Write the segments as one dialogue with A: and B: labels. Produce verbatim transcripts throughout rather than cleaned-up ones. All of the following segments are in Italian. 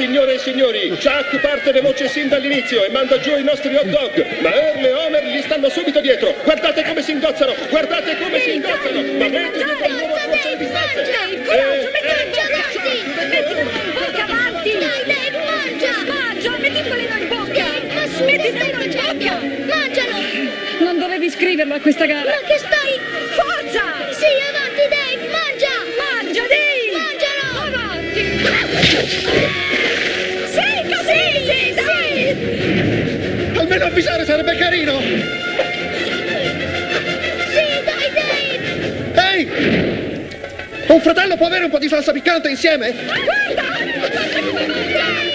A: Signore e signori, Chuck parte veloce sin dall'inizio e manda giù i nostri hot dog, ma Earl e Homer gli stanno subito dietro. Guardate come si ingozzano, guardate come si ingozzano. Ma mettete con loro porzioni di salsa.
B: Coraggio, mettili avanti! Mettilo in bocca, avanti! Dai, Dave, mangia! Mangia, mettilo in bocca! Mettilo in bocca! Mangialo! Non dovevi scriverlo a questa gara. Ma che stai... Forza! Sì, avanti, Dave, mangia! Mangia, Dave! Mangialo! Avanti! Sì, così! Sì, sì!
C: Almeno avvisare sarebbe carino!
B: Sì, dai, Dave!
C: Ehi! Un fratello può avere un po' di salsa piccante insieme?
B: Guarda! Dave!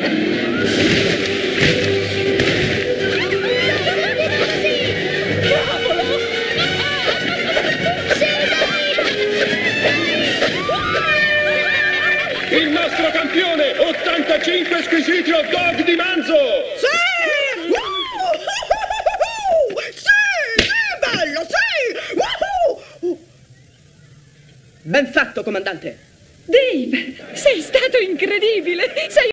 A: Il nostro campione, ottantacinque squisiti hot dog di manzo!
D: Sì! Woohoo! Sì! Sì, bello, sì! Woohoo!
E: Ben fatto, comandante!
F: Dave, sei stato incredibile! Sei